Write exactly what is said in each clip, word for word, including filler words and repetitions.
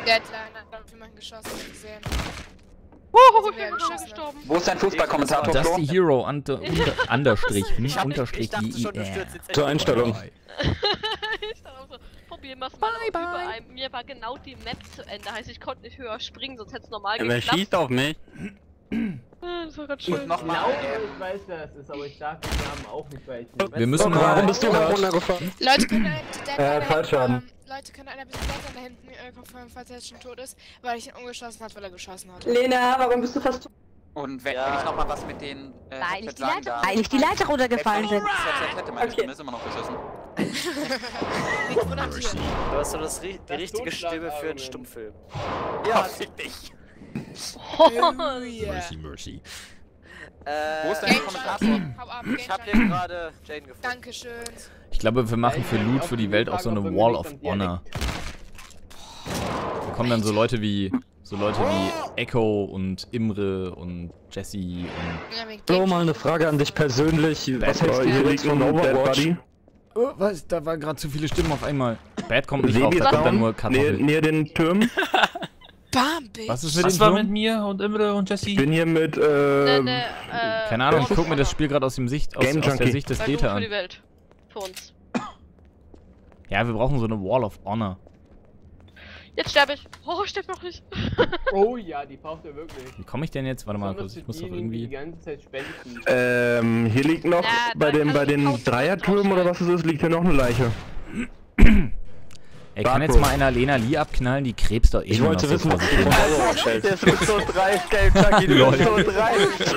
Deadline hat auf jemanden geschossen gesehen. Oh, ich bin schon gestorben. Wo ist dein Fußballkommentator, Das Flo? ist die Hero, unter, unter, Understrich, nicht Unterstrich, die Zur Einstellung. Ich dachte auch so, probieren wir es mal bye, bye. Mir war genau die Map zu Ende, heißt ich konnte nicht höher springen, sonst hätte es normal Ja, geklappt. wer schießt auf mich? Das war ganz schön. Und nochmal. Ich weiß, wer das ist, aber ich sag den Namen auch nicht, weil ich nicht Wir müssen Warum mal... bist du runtergefallen? Leute können einen Deadline Äh, Fallschaden. ähm, Leute können einer bisschen Deadline da hinten äh, konfirmieren, falls er jetzt schon tot ist, weil ich ihn umgeschossen hat, weil er geschossen hat. Lena, warum bist du fast tot? Und wenn, wenn ich nochmal was mit den äh, Weil ich Headset die sagen Leiter, darf. weil ich die Leiter runtergefallen bin. Das Headset hätte meine Okay. Stimme ist immer noch beschissen. Liegt wohl an dir. Du hast so das, ri die Das richtige Stimme für einen Totschlagargument. Stummfilm. Ja, fick dich. Oh yeah. Mercy, mercy. Äh, Wo ist dein Game Kommentator? Junkie, hau ab, ich hab Game hier gerade Jane gefunden. Dankeschön. Ich glaube, wir machen für Loot für die Welt auch so eine Wall of Honor. Da kommen dann so Leute wie... So Leute wie Echo und Imre und Jesse und... Ja, wegen So, Game mal eine Junkie. Frage an dich persönlich. Was Bad hältst du Boy, hier jetzt von Overwatch? Oh, was? Da waren gerade zu viele Stimmen auf einmal. Bad kommt nicht Sebi drauf, da ist kommt dann down, nur Kartoffel. näher, näher den Türmen. Bam, bitch. Was ist mit Was dem war Turm? mit mir und Imre und Jesse? Ich bin hier mit, Ne, ähm... ne, äh, Keine Ahnung, ich Wall guck mir of das Honor. Spiel gerade aus, dem Sicht, aus, Game aus der Junkie. Sicht des Weil Loot Data für an. die Welt. Für uns. Ja, wir brauchen so eine Wall of Honor. Jetzt sterbe ich. Oh, ich sterbe noch nicht. Oh ja, die braucht ihr wirklich. Wie komme ich denn jetzt? Warte mal Besonders kurz, ich für muss doch diejenigen, die die irgendwie... ganze Zeit spenden. Ähm, hier liegt noch, Ja, bei da den, kannst bei du den Pausen Dreiertürmen oder was es ist, liegt hier noch eine Leiche. Ey, kann jetzt Darko. mal einer Lena Lee abknallen? Die krebst doch eh Ich nur wollte noch wissen, so was vor sich du hin. von Overwatch hältst. Der ist so dreist, Game Junkie, du bist so dreist.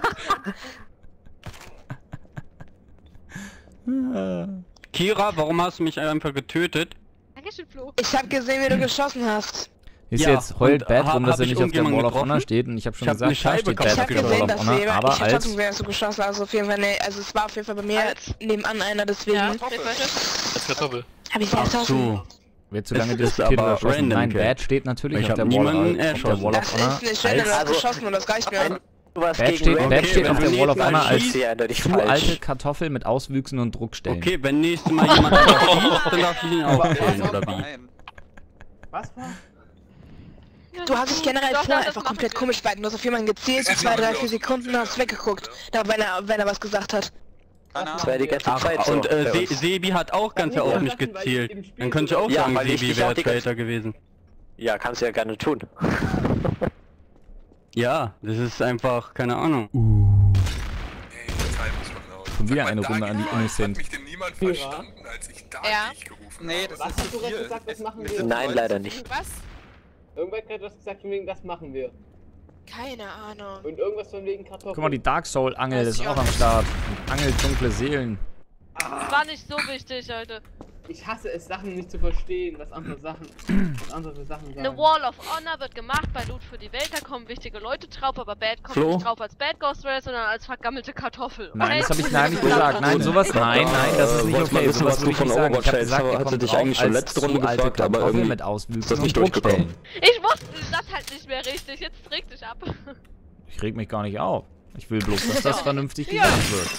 Kira, warum hast du mich einfach getötet? Dankeschön, Flo. Ich hab gesehen, wie du geschossen hast. Ist Ja, jetzt heult und, Bad hab- rum, dass hab er ich nicht auf der irgendjemanden Wall of Honor getroffen? steht und ich habe schon Ich hab eine gesagt, da Scheibe steht kaputt Ich Bad hab auf der gesehen, Wall of dass Honor, wir, aber ich hab als... trotzdem gesehen, dass du geschossen hast. Auf jeden Fall, ne, also es war auf jeden Fall bei mir Als? nebenan einer, deswegen Ja, hab red weiter. Als Kartoffel. ich sie erschossen. So. Wird zu lange Es ist diskutiert oder aber erschossen. random, Nein, Kill. Bad steht natürlich Ich auf hab der, niemanden Wall, auf der Wall Das of Honor. ist nicht schön, du hast Also- geschossen und das reicht mir. Du warst Bad gegen steht, Rainbow. Bad steht auf der wenn Wall of du Honor nicht als schießt, eindeutig zu falsch. alte Kartoffel mit Auswüchsen und Druckstellen. Okay, wenn nächstes Mal jemand drauf schießt, dann darf ich ihn auch killen, oder wie? Nein. Was war? Du hast dich generell Doch, doch, vorher das einfach machen komplett wir. komisch verhalten. Du hast auf jemanden gezählt, so zwei, drei, vier Sekunden, hast weggeguckt. Da, wenn er, wenn er was gesagt hat. Keine Das war Ahnung. die ganze Ach, Zeit so. und äh, bei Se uns. Sebi hat auch ganz Ja, auf ja, mich das sind, weil ich gezielt. im Spiel Dann könnte ich auch Ja, sagen, weil ich Sebi dich wäre auch die ganze- Traitor gewesen. Ja, kannst du ja gerne tun. Ja, das ist einfach, keine Ahnung. Schon wieder eine Runde an die Innocent. Hat mich denn niemand verstanden, als ich da Ja. ich gerufen Nee, das Was ist hast zu du gerade viel. gesagt, was Es- machen wir wir? sind Nein, zu leider weit. nicht. Was? Irgendwer hat gerade was gesagt von wegen, das machen wir. Keine Ahnung. Und irgendwas von wegen Kartoffeln. Guck mal, die Dark Soul Angel Weiß ist ich auch auch am nicht. Start. Und angelt dunkle Seelen. Das war nicht so wichtig, Alter. Ich hasse es, Sachen nicht zu verstehen, was andere Sachen, was andere für Sachen sagen. Eine Wall of Honor wird gemacht bei Loot für die Welt, da kommen wichtige Leute drauf, aber Bad kommt Flo? nicht drauf als Bad Ghost Race, sondern als vergammelte Kartoffel. Nein, das Okay? habe ich nein nicht gesagt. Nein, sowas, nein, nein, das ist nicht Wollte mal okay. wissen, Sowas was würde du ich von nicht sagen. Ich Overwatch habe hältst. gesagt, ihr Hatte kommt dich drauf eigentlich schon als letzte Runde zu alte gefragt, aber Kartoffel irgendwie mit Auswüchsen ist das und nicht durchgekommen. Druckstellen. Ich wusste das halt nicht mehr richtig, jetzt reg dich ab. Ich reg mich gar nicht auf. Ich will bloß, dass das vernünftig gesagt wird.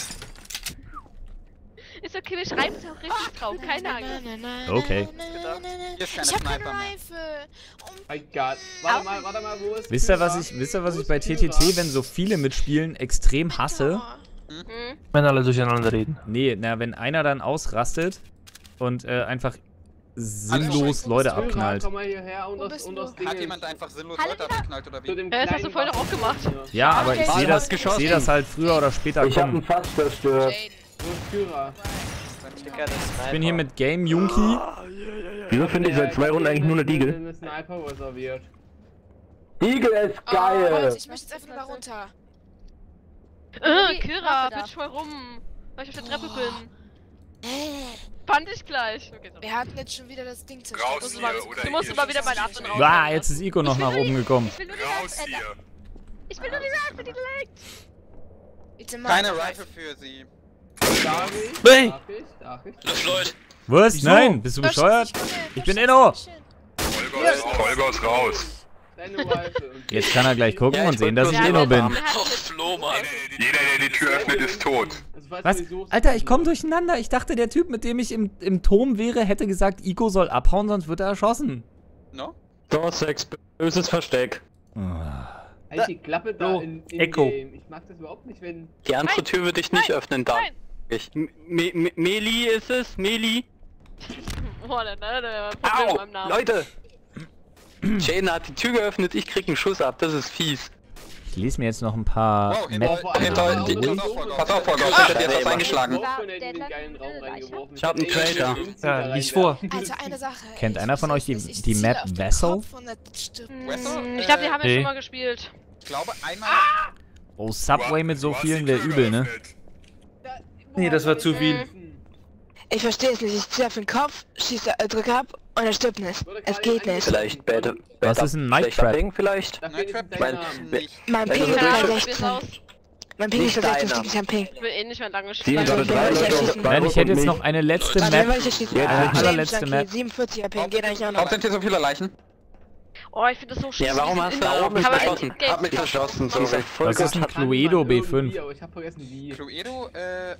Ist okay, wir schreiben es auch richtig drauf, keine Angst. Okay. Hier ist keine Ich hab keine Sniper mehr. Rifle. Oh, My God. Warte mal, warte mal, wo ist Wisst ihr, was Kira? ich, wisst ihr, was Wo ich bei ist T T T, Kira? wenn so viele mitspielen, extrem hasse? Hm? Wenn alle durcheinander reden. Nee, na, wenn einer dann ausrastet und äh, einfach sinnlos Hallo. Leute Kira, abknallt. komm mal hierher und Wo das, bist und du? das Ding. Hat jemand einfach sinnlos Hallo, Leute Kira. abgeknallt oder zu wie? dem Ja, das hast du kleinen vorhin auch gemacht. Waffen. Ja, aber ich Okay. sehe das, ich geschossen. sehe das halt früher oder später Ich hab einen kommen. Fass zerstört. Jaden. Wo ist Kira? Ich bin hier mit Game Junkie. Wieso finde ich seit zwei Runden eigentlich nur eine Diegel? Eine Sniper reserviert. Diegel ist Oh, Leute, ich möchte jetzt einfach nur da runter. Äh, Kira, bitch mal rum, weil ich auf der Treppe bin. Fand ich gleich. Okay, so. Wir hatten jetzt schon wieder das Ding zerstört. Raus Du musst hier, mal, oder du musst ihr mal wieder schießt meinen mich Atmen nicht. raus. Ja, jetzt ist Ico noch nach oben gekommen. Ich will nur die Raus Rifle, hier. ich will nur die Rifle, die legt. Bitte mal Keine eine Rifle für sie. Darf ich? Hey! Darf ich? Darf ich? Los, Leute! Was? Wieso? Nein, bist du Lösch bescheuert? das, komm her, Ich lösch bin das, Inno. schön. Vollgas, Vollgas raus. Deine Rifle. Und Jetzt kann er gleich gucken Ja, ich und sehen, wollte dass ich bloß- Inno bin. Der hat Oh, mit- Flo, Mann! Jeder, der die Tür öffnet, ist tot. Also, falls Was? sowieso- Alter, ich komme durcheinander. Ich dachte, der Typ, mit dem ich im, im Turm wäre, hätte gesagt, Ico soll abhauen, sonst wird er erschossen. No? Door sechs, böses Versteck. Halt die Klappe da So, in, in Echo. Game. Ich mag das überhaupt nicht, wenn... Die andere Nein, Tür würde ich nicht nein, öffnen, da. nein. Ich. Me Me Meli ist es, Meli. Boah, der, der, der Problem mit Au! meinem Namen. Leute! Jane hat die Tür geöffnet, ich krieg einen Schuss ab, das ist fies. Ich lese mir jetzt noch ein paar Wow, hinter, Map. hinter, die- hinter, die- pass auf, Vorgau, Ah, ich hätte jetzt was der- eingeschlagen. Wurf schon in den geilen Raum reingeworfen. Ich hab einen Traitor. Ja, lies vor. Also eine Sache. Kennt ich einer von muss euch die- jetzt nicht, ich die ziele Map auf den Vessel? Kopf und das stirbt. Hm, ich glaube, die haben wir Nee. schon mal gespielt. Ich glaube einmal... Oh, Subway mit so vielen wäre übel, ne? Nee, das war zu viel. Ich verstehe es nicht. Ich ziehe auf den Kopf, schieße, äh, drücke ab und er stirbt nicht. Es geht nicht. Vielleicht Bad. Was ist ein Night Trap? Vielleicht? Da fehlt Night jetzt Trap dein Mein- Name. nicht. Mein Wenn Ping du ist Keine bei Ahnung, wie es sechzehn. aus. Mein Ping ist Nicht bei sechzehn, deiner. Stück, ich hab Ping. Ich will eh nicht mehr lange Sieben spielen. oder Ja, drei ich oder erschieße. Nein, ich hätte jetzt noch eine letzte Warte, wer Map. ich erschießen? Ja, Ah, die allerletzte James Map. Junkie, siebenundvierziger Ping, geht eigentlich auch Warum noch. sind hier so viele Leichen? Oh, ich finde das so schön. Ja, warum hast du da oben Kann man verschossen? nicht- Hab mich verschossen, so. Was ist ein Kann Cluedo man B irgendwie, fünf? aber ich hab vergessen wie. Cluedo, äh...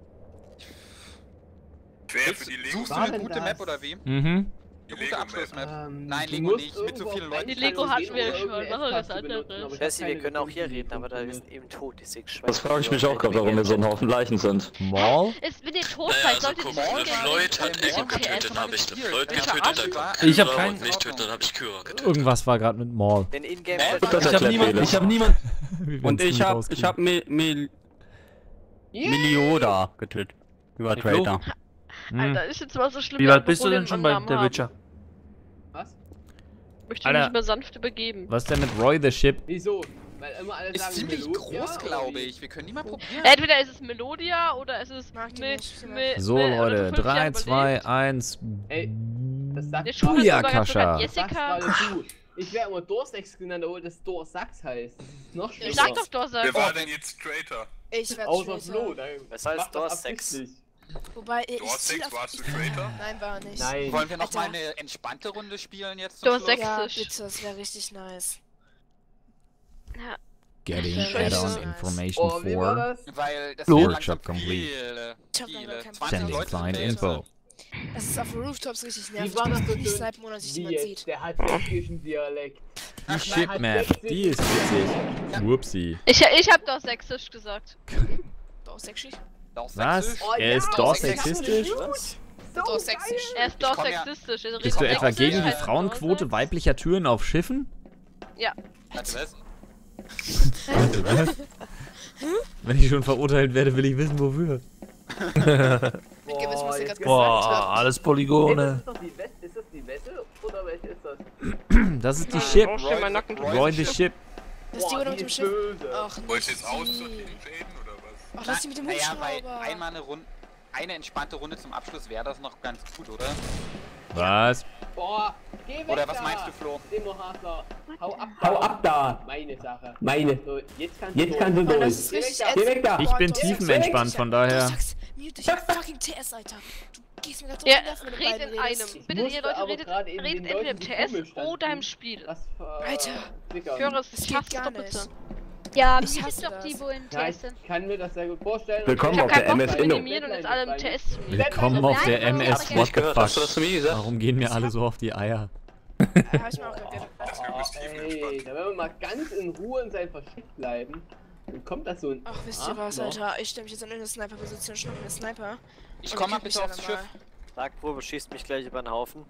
Wer für die Lego Suchst du War eine denn gute das? Map oder wie? Mhm. Eine Die gute Lego-Map. Abschlussmap. Ähm, Nein, du Lego musst nicht, mit so irgendwo vielen auf Leuten. Die Lego hatten wir Einstellungen schon, gehen machen oder wir das irgendeine andere. S-Taste benutzen, aber ich Jesse, hab wir keine können auch hier gefunden, reden, die aber da funktioniert. sind eben tot, die sechs Schweine. Das frage ich mich auch gerade, warum wir so ein Haufen Leichen sind. Mall? Ist, wenn ihr tot seid, solltet ihr Mall, nicht Floyd hat Echo getötet, hab ich. Floyd Mich getötet, verarschen? hat Ich hab Kyra keinen- und mich tötet, dann hab ich Kyra getötet. Irgendwas war gerade mit Mall. Den Ingame Äh, Chat- Das Ich hab erklärt niemand, vieles. ich hab niemand. Wir Und werden's ich nie hab, rauskriegen. ich hab Mel Mel Melioda getötet. Über Flo? Traitor. Hm. Alter, ist jetzt mal so schlimm. Wie ja, weit bist du obwohl denn wir schon einen bei Namen der haben. Witcher? Was? Möchte ich Alter. mich mal sanft übergeben. Was denn mit Roy the Ship? Wieso? Weil immer alle Ist sagen ziemlich Melodia groß, oder glaube wie? ich. Wir können die mal probieren. Entweder ist es Melodia oder ist es Mag die Mi- nicht, Mi- So, Mi- oder Leute. fünf Jahre drei, zwei, überlebt. eins. Ey, das sagt Der Schuh ist Julia sogar ganz Kascha. sogar Das sagst Jessica. gerade du. Ich wäre immer Dorsex genannt, obwohl das Dorsachs heißt. Das ist noch schlimmer. Ich sag doch Dorsack. Wer war denn jetzt Traitor? Ich werde Außer Flo, Traitor. da Was heißt macht das Dorsex? absichtlich. Wobei, ich Dort ziel sechs auf... warst du Traitor? Nein, war er nicht. Nein. Wollen wir noch Alter. mal eine entspannte Runde spielen jetzt zum Du hast Schluss? sechs. Ja, Sächsisch. bitte, das wäre richtig nice. Ja. Getting Das wär add-on nice. information Oh, wie war for das? Weil das Flo? wäre langsam Workshop complete. viele, Ich hab viele. leider keinen zwanzig Sending Leute client sind info. Das ist auf den Rooftops richtig Wie nervig. war das Ich so kann nicht schön? snipen, ohne dass sich Wie jemand jetzt? sieht. Der hat sächsischen Dialekt. Die Ship Map, die ist witzig. Whoopsie. Ich, ich hab doch sächsisch gesagt. Doch, sexy. Doch, Was? sächsisch. Oh, Er ja, ist doch sächsisch. sexistisch? Doch, sexisch. Er ist doch komm ja- sexistisch. Also Bist du redet etwa sächsisch, gegen die heißt Frauenquote Dorsack. weiblicher Türen auf Schiffen? Ja. Warte, was? Was? Wenn ich schon verurteilt werde, will ich wissen, wofür. Gewiss, was ihr gerade gesagt Boah, habt. alles Hey, das Polygone. ist, doch die West ist das die Wette oder welche ist das? Das ist die Nein, Ship. brauchst du mein Nacken Roy- Roy the Ship. Das ist die Boah, oder mit die dem ist Schiff? böse. Ach, Wollt nicht ihr jetzt auszuziehen, die. Jaden, oder was? Ach, lass die mit dem Naja, weil Hubschrauber. einmal eine Runde, eine entspannte Runde zum Abschluss wäre das noch ganz gut, oder? Was? Boah, geh weg Oder was da. meinst du, Flo? Demo Hasler. Hau ab. Hau ab da! Meine Sache. Meine. So, jetzt kannst Jetzt du kannst du Mann, das durch. ist richtig Geh weg ätzend. weg da. Ich Boah, bin du sagst- tiefenentspannt, von Du daher. sagst, mute dich fucking T S, Alter. Du gehst mir gerade so Ja, auf die Nerven, wenn du red beiden in redest. einem. Bitte, musste ihr Leute, aber redet, gerade eben redet den entweder im Leuten, die T S komisch standen, oder im Spiel. Das ver- Alter. Triggern. Ich höre es Das fast geht gar doppelt nicht. so. Ja, Ich ich hasse doch das. die, wo in Ja, T ich S sind. kann mir das sehr gut vorstellen. Willkommen Ich hab auf der keinen Bock M S zu Inno. minimieren und jetzt alle im T S zu minimieren. Willkommen auf der Nein, M S. ich What the gehört. Hast du das fuck? zu mir gesagt? Warum gehen mir alle so auf die Eier? Ja, hab ich mir auch gerade gedacht. Oh, ey, da wenn wir mal ganz in Ruhe in seinem Versteck bleiben, dann kommt das so ein... Ach, wisst ihr was, Arschloch. Alter? Ich stelle mich jetzt an irgendeine Sniper-Position, schnapp mir einen Sniper. Ich Und komm mal kill mich bitte dann aufs mal. Schiff. Schlagprobe schießt mich gleich über den Haufen.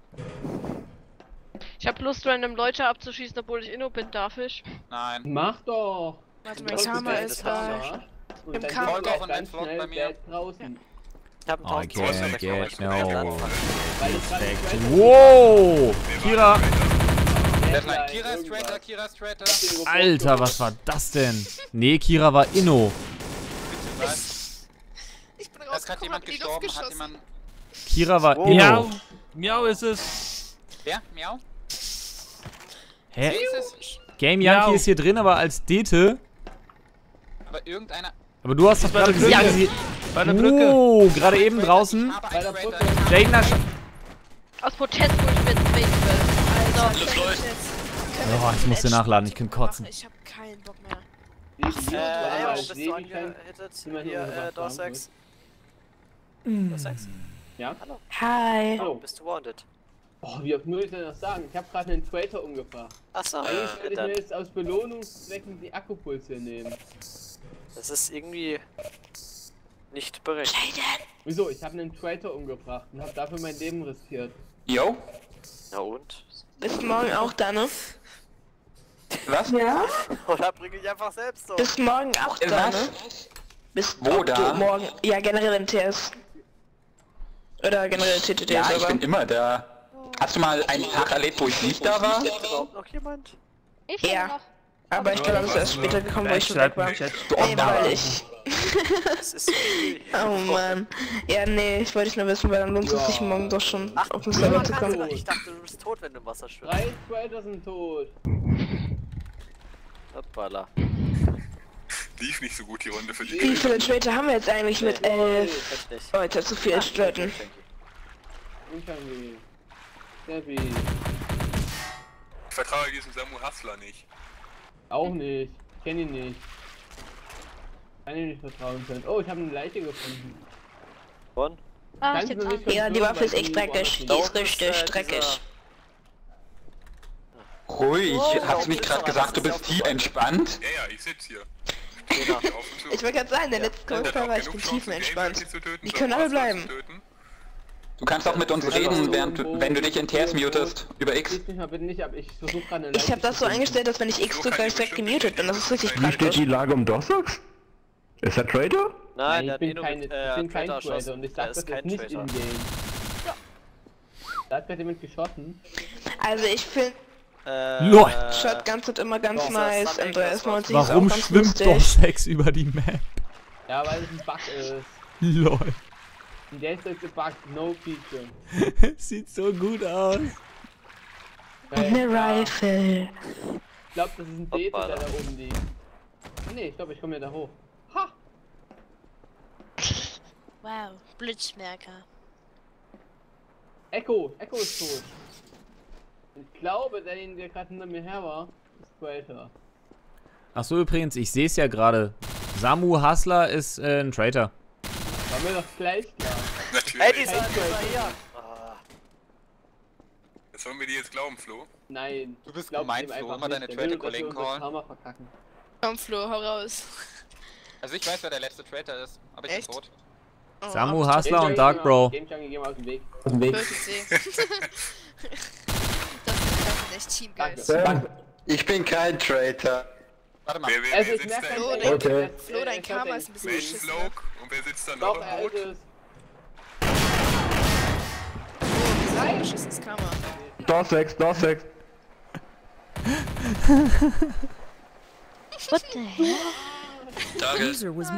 Ich hab Lust, random Leute abzuschießen, obwohl ich Inno bin, darf ich? Nein. Mach doch! Warte, mein Das Karma der ist das bei... Arsch. Und Im dann Karma. bist du auch Von ganz Flop schnell bei mir. bad draußen. Ich hab I einen can't tausend get no Weil ich gerade respect. nicht weiß, Wow! Kira! Nein, Deadline, Kira ist irgendwas. Traitor, Kira ist Traitor. Alter, was war das denn? Nee, Kira war Inno. Was? Ich bin Da ist gerade rausgekommen, jemand hab in die Luft gestorben, hat geschossen. jemand... Kira war Miau. Inno. Miau ist es. Wer? Miau? Hä? Wer ist es? Game Yankee Miau. ist hier drin, aber als Dete. Aber irgendeiner... Aber du hast doch bei gerade der gesehen, Brücke. dass sie... Bei der Brücke. Oh, gerade eben draußen. Ich habe Bei der einen Traitor. Brücke. Jaden hat... Aus Protest, wo ich mir jetzt Space will. Alter, Alles können wir läuft. jetzt- können wir Oh, ich musste jetzt nachladen, ich Edge kann kotzen. machen? Ich hab keinen Bock mehr. Wie Äh, äh, ja, auf bist du Sebi kann- angehittet? Niemand Hier, irgendwas äh, Door sagen sechs. Door sechs? Ja? Hallo. Hi. Hallo. Bist du wounded? Oh, wie oft muss ich denn das sagen? Ich habe gerade einen Traitor umgebracht. Achso, Eigentlich äh, würde ich dann, mir jetzt aus Belohnungszwecken die Akkupulse nehmen. das ist irgendwie nicht berechtigt. Wieso? Ich habe einen Traitor umgebracht und habe dafür mein Leben riskiert. Yo? Na und? Bist morgen auch da, ne? Was? Ja? Oder bringe ich einfach selbst so? Bist morgen auch Äh, da, was? ne? Bist Wo ob da? Du morgen. Ja, generell in T S. Oder generell T T T Ja, ich Server. bin immer da. Hast du mal einen Tag erlebt, wo ich nicht da war? Ist überhaupt noch jemand? Ich Ja. noch. Aber ich glaube, es ist erst später gekommen, wo ich schon weg war. Nee, weil ich. Das ist irgendwie... Oh Mann. Ja, nee, ich wollte nur wissen, weil dann lohnt es sich morgen doch schon Ach, auf den du Server zu kannst kommen. doch- ich dachte, du bist tot, wenn du im Wasser schwimmst. Drei Traitors sind tot. Hoppala. Lief nicht so gut die Runde für Wie die. viele Traitor haben wir jetzt eigentlich mit elf? Echt nicht. Leute, zu viel Traiten. Unfangi. Steffi. Ich vertraue diesem Samu Hassler nicht. Auch nicht. Ich kenn ihn nicht. Kann ihm nicht vertrauen können. Oh, ich habe eine Leiche gefunden. Und? Ah, Kannst ich du hab nicht Ja, die verstehen, Waffe ist weil echt die dreckig. Die woanders ist richtig äh, dreckig. Ruhig, Oh, hast du nicht gerade gesagt, du bist tief entspannt? Ja, ja, ich sitz hier. Genau. Auf und zu. Ich wollte gerade sagen, der letzte Ihr habt Kommentar auch war, ich genug bin Chancen, tiefenentspannt. Gameplay zu töten, Die so können alle Bastard bleiben. zu töten. Du kannst auch mit uns reden, während du, wenn du dich in T S mutest, über X. Schieß mich mal bitte nicht ab, ich versuche gerade eine Leiche Ich habe das so zu finden. eingestellt, dass wenn ich X drücke, ich direkt gemutet bin. Das ist richtig Wie steht praktisch. Die Lage um Dorsax? Ist er Traitor? Nein, Nein, der ich hat bin eh nur kein, mit, ich äh, bin kein Traitor Traitor erschossen. und ich Der sag ist das kein jetzt nicht Traitor. in Game. Da hat gerade jemand geschossen. Also ich finde Äh, Lol. Shotguns sind immer ganz Doch, nice. das M drei S neunzig ist Warum auch ganz schwimmt lustig. Dorsex über die Map? Ja, weil es ein Bug ist. Lol. Und der ist jetzt gebuggt, no feature. Sieht so gut aus. Und eine Rifle. Ich glaube, das ist ein Dete, Hoppala. der da oben liegt. Ah ne, ich glaube, ich komme ja da hoch. Ha! Wow, Blitzmerker. Echo, Echo ist tot. Ich glaube, derjenige, der gerade hinter mir her war, ist Traitor. Achso, übrigens, ich sehe es ja gerade. Samu Hassler ist äh, ein Traitor. War mir doch gleich klar. Natürlich. Ey, dieser, dieser hier! Ah, Das sollen wir dir jetzt glauben, Flo? Nein. Du bist glaub's gemein, ihm Flo, einfach immer deine nicht. Der will, dass wir Traitor-Kollegen unser callen. Karma verkacken. Komm, Flo, hau raus. Also ich weiß, wer der letzte Traitor ist, aber ich Echt? bin tot. Oh, Samu hab Hassler und Game Dark Junkie, Bro. Game Junkie, geh mal aus dem Weg. Aus dem Weg. ich gesehen. das, ist, das ist echt Teamgeist. Danke. Ich bin kein Traitor. Warte mal. Wer, wer, Also wer ich sitzt merke da Flo, im dein, Boot? Okay. Flo, dein Karma ist ein bisschen Main beschissen. ne? Bloke. Und wer sitzt da noch Doch, im er Boot? ist es. Oh, ein beschissenes Karma. Dorsax, Dorsax. What the hell? Danke.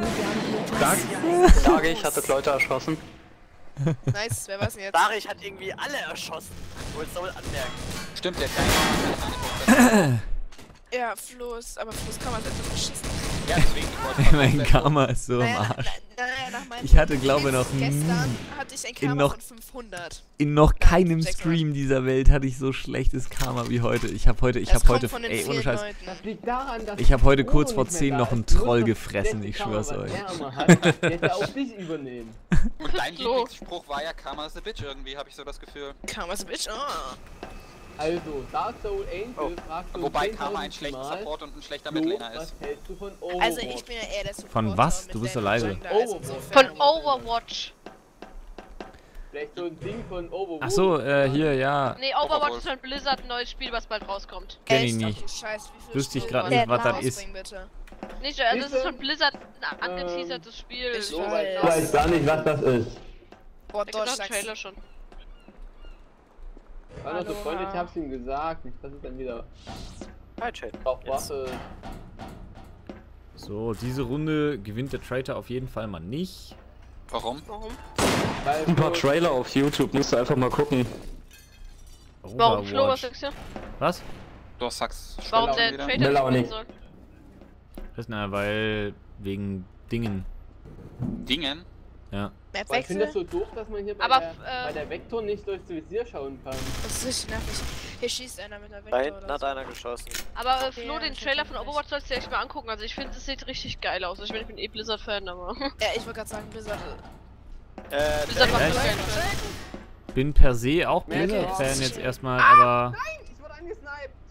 Sage ich, hatte Leute erschossen. Nice, wer war's denn jetzt? Darich hat irgendwie alle erschossen. Wolltest du wohl anmerken. Stimmt, der kleine. Ja, Flo ist, aber Flo's Karma ist einfach beschissen. Ja, deswegen ich wollte Mein Karma ist so am Naja, na, Arsch. na, naja, nach meinem Ich hatte, glaube noch Gestern nie hatte ich ein in Karma noch- von fünfhundert. In noch keinem sechshundert. Stream dieser Welt hatte ich so schlechtes Karma wie heute. Ich habe heute, ich Das habe kommt heute, von den ey, ohne vielen Scheiß. Leuten. Das liegt daran, dass Ich habe heute Bruno kurz vor nicht mehr zehn da noch einen ist. Du Troll musst doch gefressen, das ich Karma, schwör's was euch. er immer hat, der hätte auf dich übernehmen. Und dein Flo. Lieblingsspruch war ja Karma is a bitch irgendwie, habe ich so das Gefühl. Karma ist ein Bitch, oh. Also, Dark Soul Angel Oh. fragst du Wobei zehntausend Karma ein schlechter Mal, Support und ein schlechter Flo, Midlaner was ist. hältst du von Overwatch? Also ich bin ja eher der Supporter. Von was? mit Du bist Lane doch leise. und Jungler, also Overwatch. insofern- Von Overwatch. Vielleicht so ein Ding von Overwatch. Ach so, äh, hier, ja. Nee, Overwatch Overwatch. ist ein Blizzard ein neues Spiel, was bald rauskommt. Kenn ich Echt? nicht. Okay, scheiße, wie viel Wüsste ich Spiele grad wollen nicht, was wir das ist. rausbringen, Bitte? Nicht, also es ist Siehste? von Blizzard ein angeteasertes Spiel. Ich So weiß. weit Ich weiß gar nicht, was das ist. Boah, Da Dorsch, gibt es sag's. Trailer schon. War noch so Aloha. freundlich, ich hab's ihm gesagt. Nicht, dass es dann wieder Hi, Chat. auf Jetzt. Waffe. So, diese Runde gewinnt der Traitor auf jeden Fall mal nicht. Warum? Warum? Weil Ein paar Flo- Trailer auf YouTube, musst du einfach mal gucken. Warum, Flo, was Overwatch. sagst du? Was? Du sagst Warum auch der wieder. Traitor Will nicht auch gewinnen nicht. soll? Das, na, weil wegen Dingen. Dingen? Ja. Aber ich finde das Mapwechsel? so doof, dass man hier bei, Aber, der, äh, bei der Vektor nicht durchs Visier schauen kann. Das ist richtig nervig. Hier schießt einer mit der Da Vektor hinten oder hat so. einer geschossen. Aber äh, Okay, Flo, ja, den ich Trailer hab von ihn Overwatch sollst du dir echt mal angucken. Also ich finde, es sieht richtig geil aus. Ich meine, ich bin eh Blizzard-Fan, aber... Ja, ich wollte gerade sagen, Blizzard. Äh, Blizzard macht Echt? das geil. bin per se auch Merke. Blizzard-Fan jetzt erstmal, aber... Nein, ich wurde angesniped.